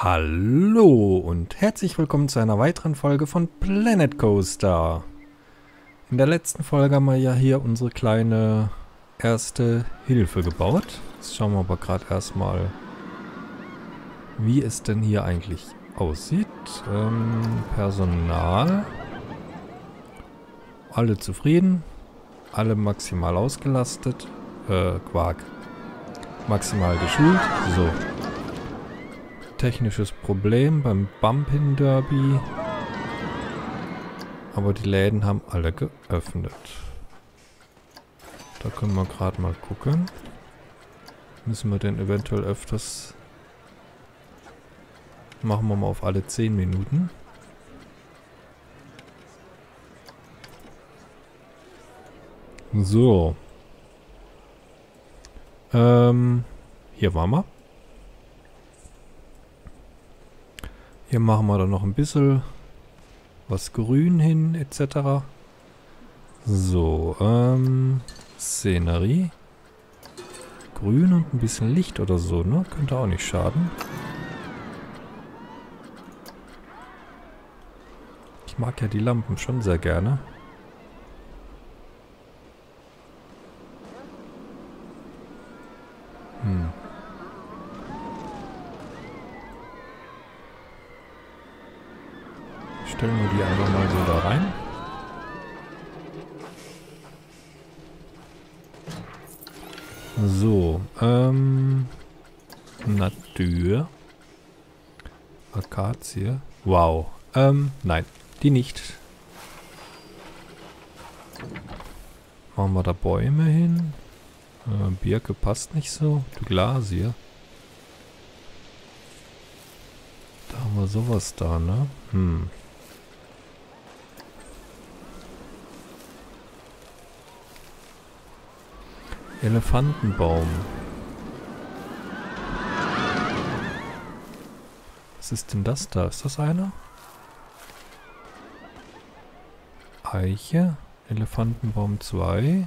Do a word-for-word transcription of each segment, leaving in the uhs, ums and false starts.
Hallo und herzlich willkommen zu einer weiteren Folge von Planet Coaster. In der letzten Folge haben wir ja hier unsere kleine erste Hilfe gebaut. Jetzt schauen wir aber gerade erstmal, wie es denn hier eigentlich aussieht. Ähm, Personal. Alle zufrieden. Alle maximal ausgelastet. Äh, Quark. Maximal geschult. So. Technisches Problem beim Bumpin Derby. Aber die Läden haben alle geöffnet. Da können wir gerade mal gucken. Müssen wir denn eventuell öfters... Machen wir mal auf alle zehn Minuten. So. Ähm, hier waren wir. Hier machen wir dann noch ein bisschen was grün hin, et cetera. So, ähm, Szenerie. Grün und ein bisschen Licht oder so, ne? Könnte auch nicht schaden. Ich mag ja die Lampen schon sehr gerne. Hm. Stellen wir die einfach mal so da rein. So, ähm... Natur. Akazie. Wow. Ähm, nein, die nicht. Machen wir da Bäume hin. Äh, Birke passt nicht so. Die Glasie. Da haben wir sowas da, ne? Hm. Elefantenbaum. Was ist denn das da? Ist das einer? Eiche. Elefantenbaum zwei.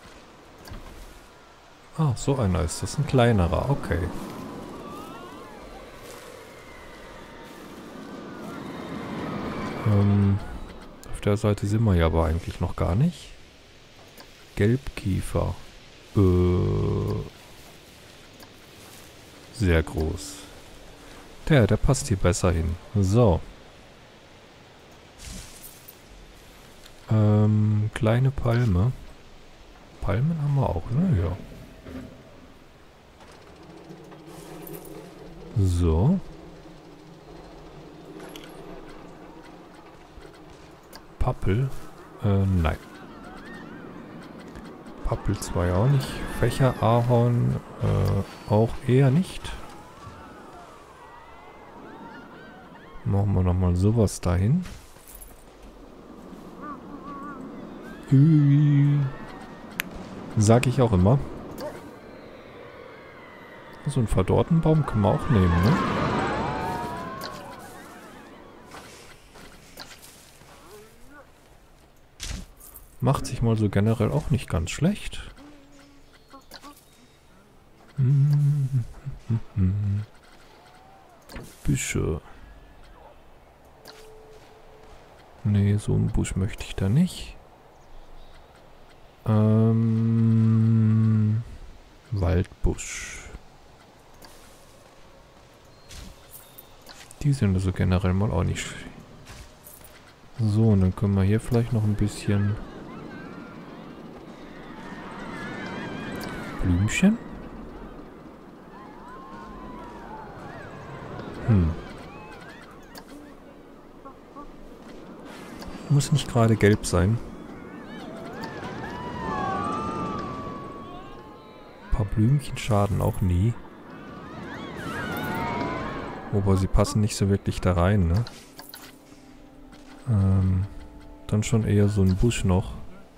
Ah, so einer ist das. Ein kleinerer. Okay. Ähm, auf der Seite sind wir ja aber eigentlich noch gar nicht. Gelbkiefer. Sehr groß. Der, der passt hier besser hin. So. Ähm, kleine Palme. Palmen haben wir auch, ne? Ja. So. Pappel. Äh, nein. Pappel zwei auch nicht. Fächer, Ahorn äh, auch eher nicht. Machen wir nochmal sowas dahin. Ui. Sag ich auch immer. So einen verdorrten Baum können wir auch nehmen, ne? Macht sich mal so generell auch nicht ganz schlecht. Büsche. Nee, so einen Busch möchte ich da nicht. Ähm, Waldbusch. Die sind also generell mal auch nicht. So, und dann können wir hier vielleicht noch ein bisschen Blümchen. Hm. Muss nicht gerade gelb sein. Ein paar Blümchen schaden auch nie. Wobei sie passen nicht so wirklich da rein, ne? Ähm, dann schon eher so ein Busch noch.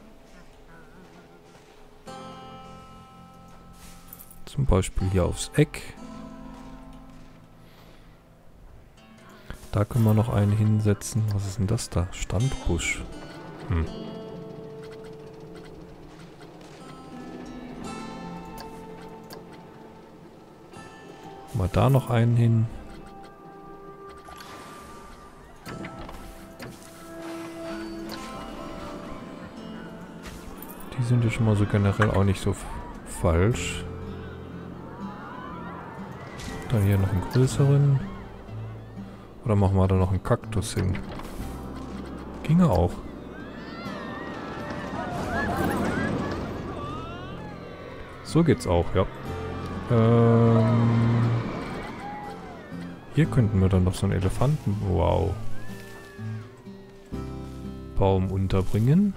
Zum Beispiel hier aufs Eck. Da können wir noch einen hinsetzen. Was ist denn das da? Standbusch. Hm. Mal da noch einen hin. sind ja schon mal so generell auch nicht so falsch. Dann hier noch einen größeren. Oder machen wir da noch einen Kaktus hin? Ginge auch. So geht's auch, ja. Ähm, hier könnten wir dann noch so einen Elefanten... Wow. Baum unterbringen.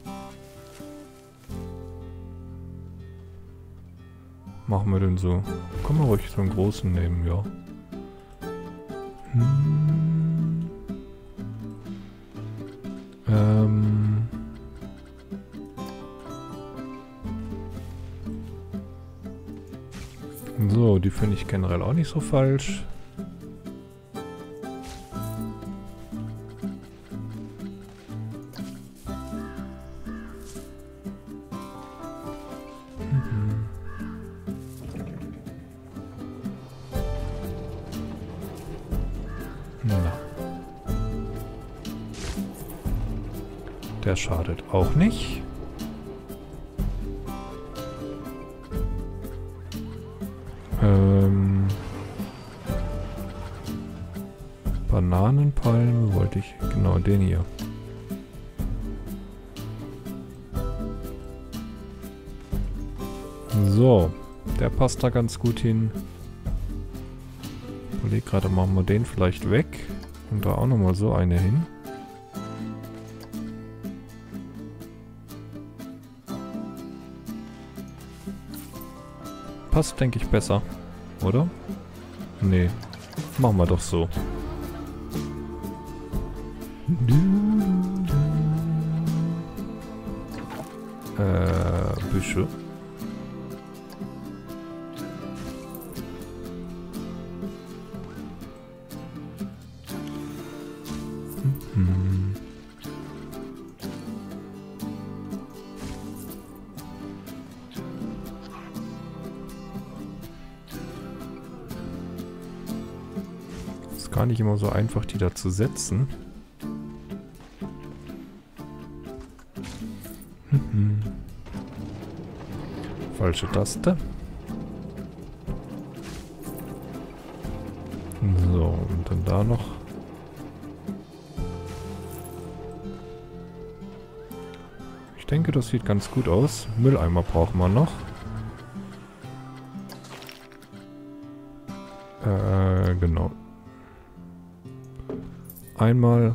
Machen wir denn so? Können wir ruhig so einen großen nehmen, ja. Hm. Ähm... So, die finde ich generell auch nicht so falsch. Mhm. Na. Der schadet auch nicht. Ähm, Bananenpalme wollte ich, genau den hier. So, der passt da ganz gut hin. Ich überlege gerade, machen wir den vielleicht weg und da auch nochmal so eine hin. Passt, denke ich, besser. Oder? Nee. Machen wir doch so. Äh, Büsche. Mhm. Gar nicht immer so einfach, die da zu setzen. Mhm. Falsche Taste. So, und dann da noch. Ich denke, das sieht ganz gut aus. Mülleimer brauchen wir noch. Äh, genau. Einmal.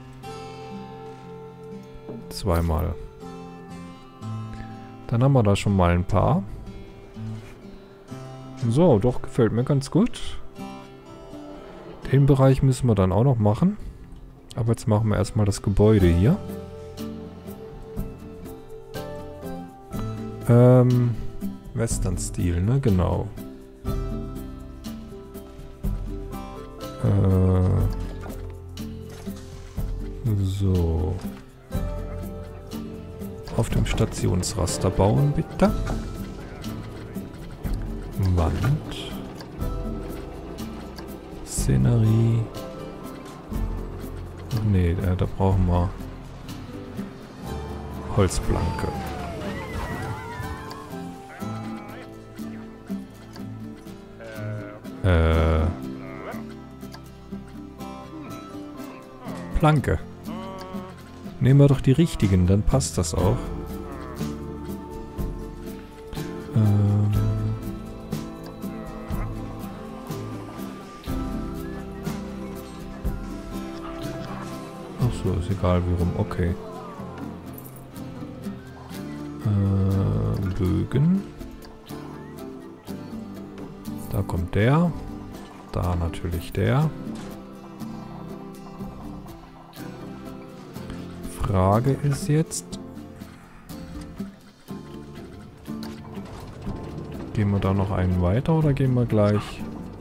Zweimal. Dann haben wir da schon mal ein paar. So, doch, gefällt mir ganz gut. Den Bereich müssen wir dann auch noch machen. Aber jetzt machen wir erstmal das Gebäude hier. Ähm, Western-Stil, ne? Genau. Äh... So. Auf dem Stationsraster bauen, bitte. Wand. Szenerie. Nee, da, da brauchen wir Holzplanke. Äh. Planke. Nehmen wir doch die richtigen, dann passt das auch. Ähm Ach so, ist egal wie rum, okay. Äh, Bögen. Da kommt der. Da natürlich der. Frage ist jetzt, gehen wir da noch einen weiter oder gehen wir gleich?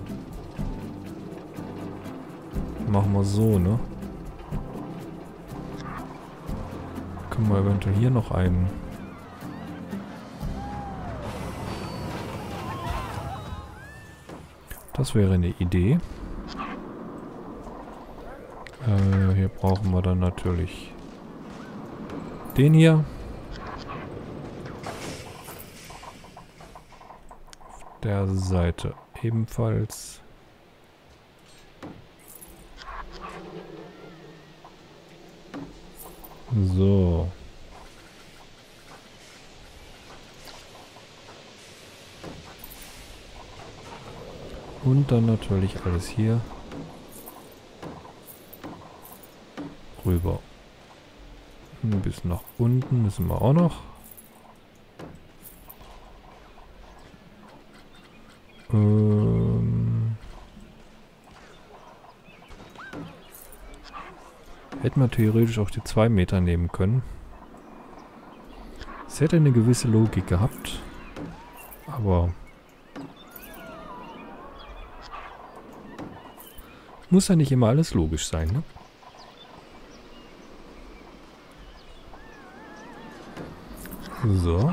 Machen wir so, ne? Können wir eventuell hier noch einen... Das wäre eine Idee. Äh, hier brauchen wir dann natürlich den hier. der Seite ebenfalls. So. Und dann natürlich alles hier rüber. Ein bisschen nach unten müssen wir auch noch. Ähm Hätten wir theoretisch auch die zwei Meter nehmen können. Es hätte eine gewisse Logik gehabt. Aber muss ja nicht immer alles logisch sein, ne? So.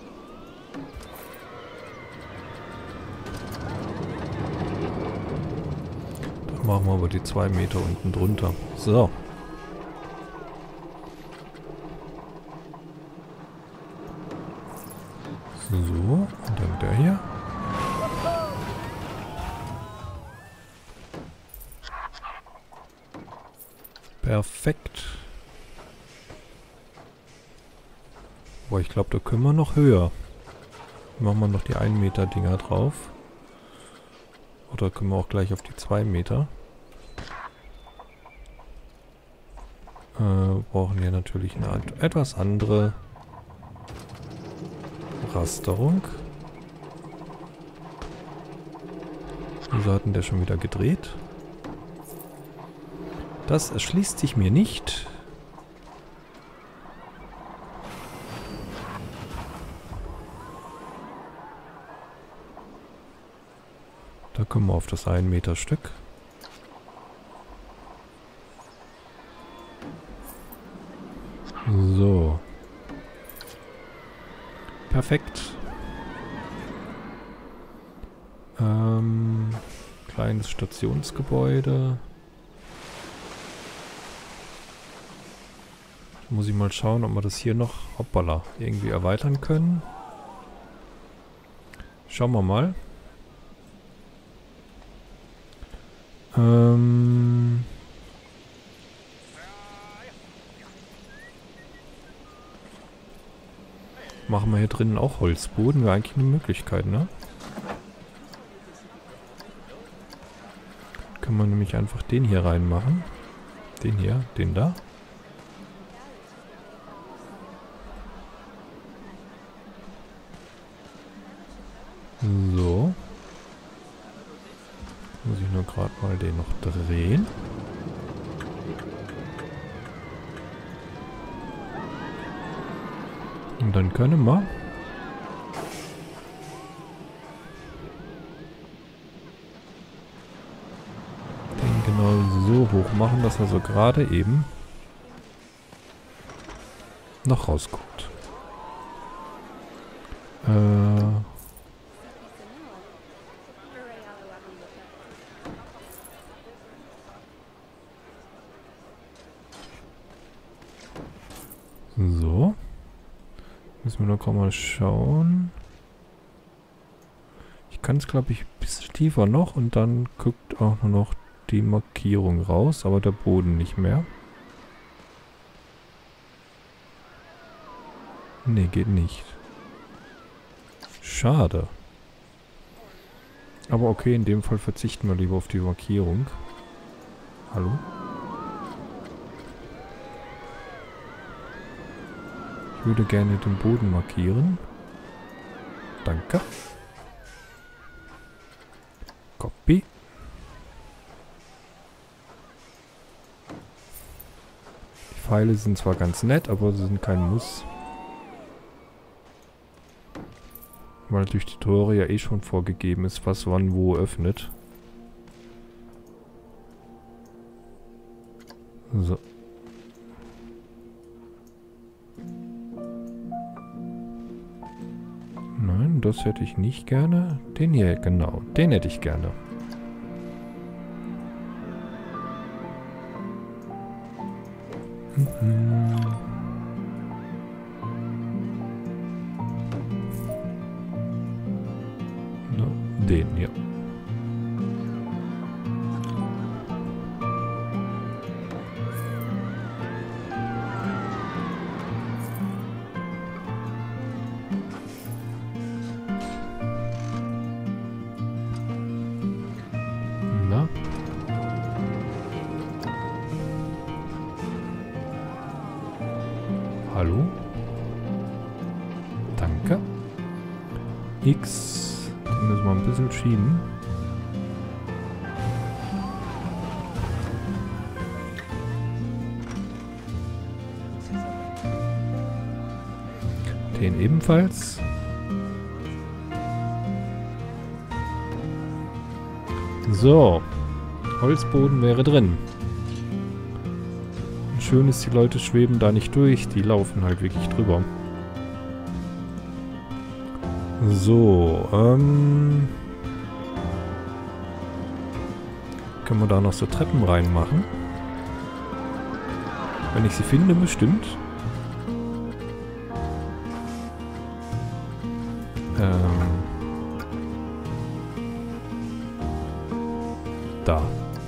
Dann machen wir aber die zwei Meter unten drunter. So. So, und dann der hier. Perfekt. Boah, ich glaube, da können wir noch höher. Machen wir noch die ein Meter Dinger drauf. Oder können wir auch gleich auf die zwei Meter. Äh, brauchen hier natürlich eine etwas andere Rasterung. Wieso hat denn der schon wieder gedreht? Das erschließt sich mir nicht. Da kommen wir auf das ein Meter Stück. So. Perfekt. Ähm, kleines Stationsgebäude. Muss ich mal schauen, ob wir das hier noch, hoppala, irgendwie erweitern können. Schauen wir mal. Ähm... Machen wir hier drinnen auch Holzboden? Wäre eigentlich eine Möglichkeit, ne? Können wir nämlich einfach den hier reinmachen. Den hier, den da. So. Muss ich nur gerade mal den noch drehen. Und dann können wir den genau so hoch machen, dass er so gerade eben noch rausguckt. Äh... So. Müssen wir noch mal schauen. Ich kann es, glaube ich, ein bisschen tiefer noch und dann guckt auch nur noch die Markierung raus, aber der Boden nicht mehr. Nee, geht nicht. Schade. Aber okay, in dem Fall verzichten wir lieber auf die Markierung. Hallo? Ich würde gerne den Boden markieren. Danke. Copy. Die Pfeile sind zwar ganz nett, aber sie sind kein Muss. Weil durch die Tore ja eh schon vorgegeben ist, was wann wo öffnet. So. Nein, das hätte ich nicht gerne. Den hier, genau. Den hätte ich gerne. Mhm. No, Den hier. Na? Hallo? Danke. X. Den müssen wir ein bisschen schieben. Den ebenfalls. So. Holzboden wäre drin. Schön ist, die Leute schweben da nicht durch. Die laufen halt wirklich drüber. So, ähm... können wir da noch so Treppen reinmachen? Wenn ich sie finde, bestimmt. Ähm... Da.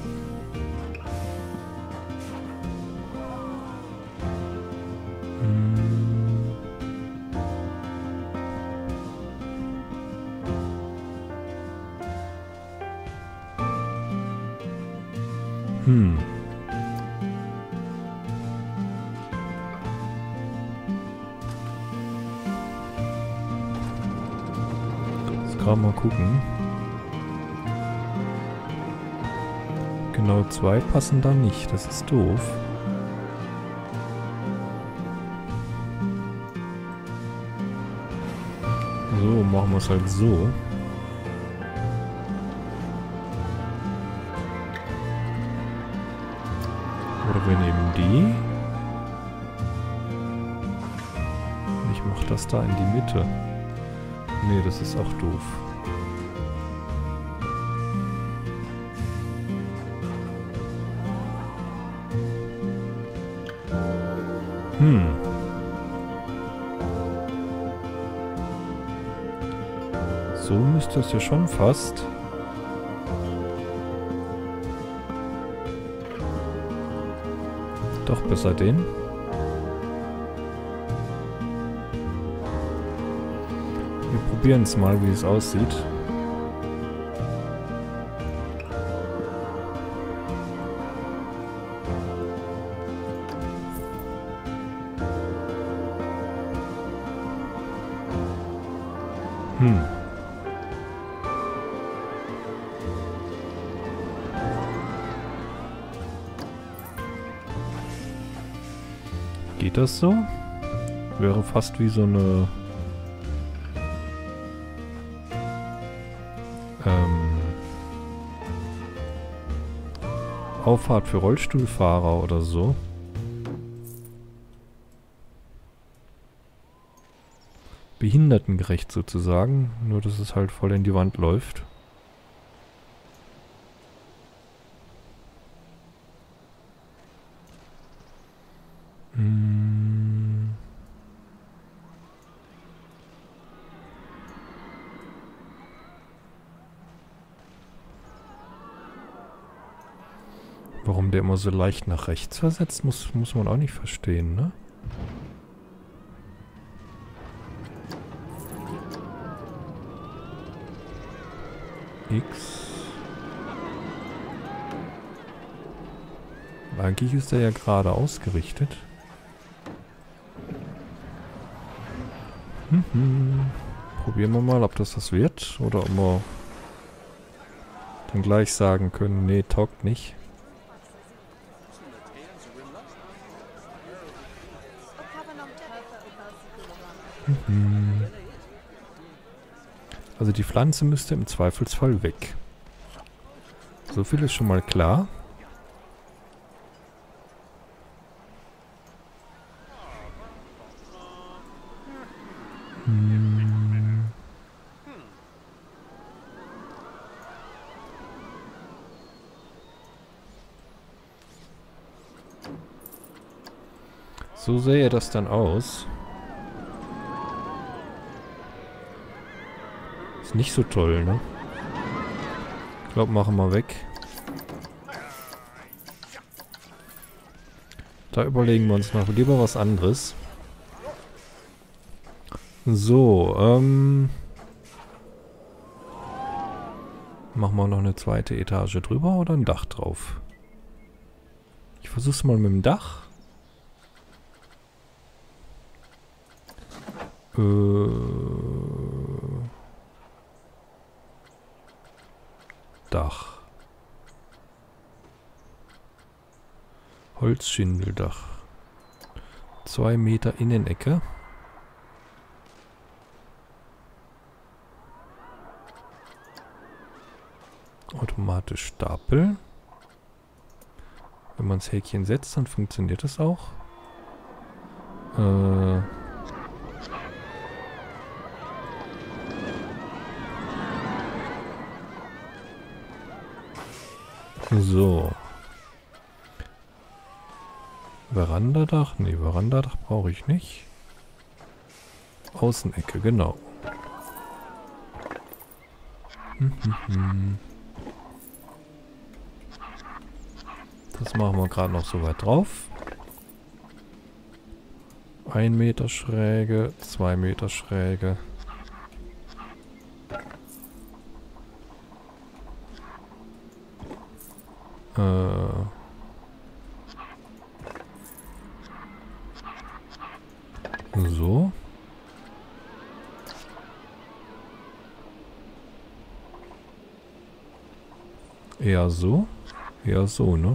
Hm. Jetzt gerade mal gucken. Genau zwei passen da nicht. Das ist doof. So, machen wir es halt so. Oder wir nehmen die. Ich mache das da in die Mitte. Nee, das ist auch doof. Hm. So müsste es ja schon fast. Doch besser den. Wir probieren es mal, wie es aussieht. Hm. Geht das so? Wäre fast wie so eine ähm, Auffahrt für Rollstuhlfahrer oder so. Behindertengerecht sozusagen, nur dass es halt voll in die Wand läuft. Hm. Warum der immer so leicht nach rechts versetzt, muss, muss man auch nicht verstehen, ne? X. Eigentlich ist er ja gerade ausgerichtet. Mhm. Probieren wir mal, ob das was wird. Oder ob wir dann gleich sagen können, nee, taugt nicht. Mhm. Also die Pflanze müsste im Zweifelsfall weg. So viel ist schon mal klar. Hm. So sähe das dann aus. Ist nicht so toll, ne? glaube, machen wir weg. Da überlegen wir uns noch lieber was anderes. So, ähm... machen wir noch eine zweite Etage drüber oder ein Dach drauf? Ich versuch's mal mit dem Dach. Äh... Dach. Holzschindeldach. Zwei Meter Innenecke. Automatisch Stapel. Wenn man das Häkchen setzt, dann funktioniert das auch. Äh... So. Verandadach? Nee, Verandadach brauche ich nicht. Außenecke, genau. Hm, hm, hm. Das machen wir gerade noch so weit drauf. Ein Meter Schräge, zwei Meter Schräge. Äh... So. Eher so. Eher so, ne?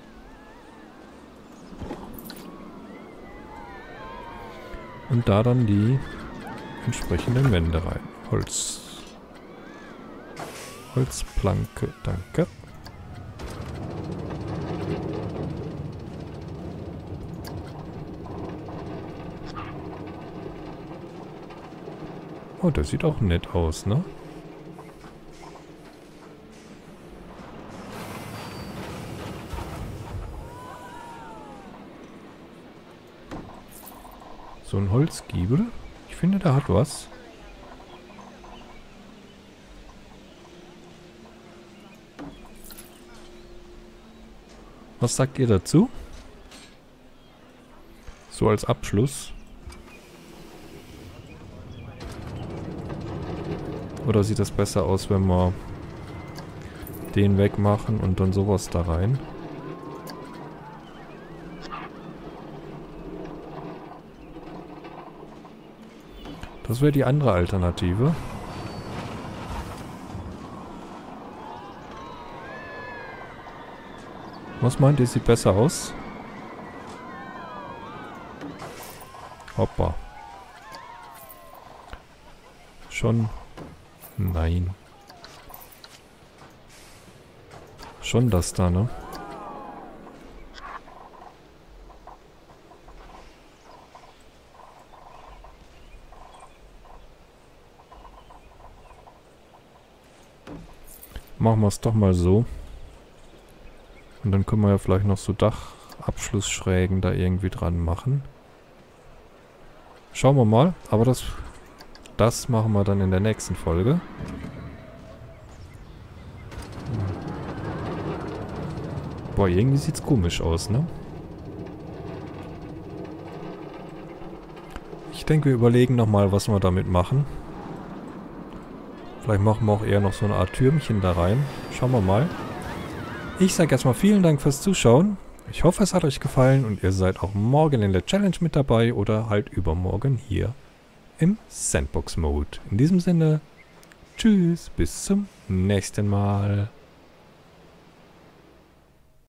Und da dann die entsprechenden Wände rein. Holz. Holzplanke, danke. Oh, das sieht auch nett aus, ne? So ein Holzgiebel. Ich finde, der hat was. Was sagt ihr dazu? So als Abschluss. Oder sieht das besser aus, wenn wir den wegmachen und dann sowas da rein? Das wäre die andere Alternative. Was meint ihr, sieht besser aus? Hoppa. Schon... Nein. Schon das da, ne? Machen wir es doch mal so. Und dann können wir ja vielleicht noch so Dachabschlussschrägen da irgendwie dran machen. Schauen wir mal. Aber das... Das machen wir dann in der nächsten Folge. Boah, irgendwie sieht's komisch aus, ne? Ich denke, wir überlegen nochmal, was wir damit machen. Vielleicht machen wir auch eher noch so eine Art Türmchen da rein. Schauen wir mal. Ich sage erstmal vielen Dank fürs Zuschauen. Ich hoffe, es hat euch gefallen und ihr seid auch morgen in der Challenge mit dabei oder halt übermorgen hier im Sandbox-Mode. In diesem Sinne, tschüss, bis zum nächsten Mal.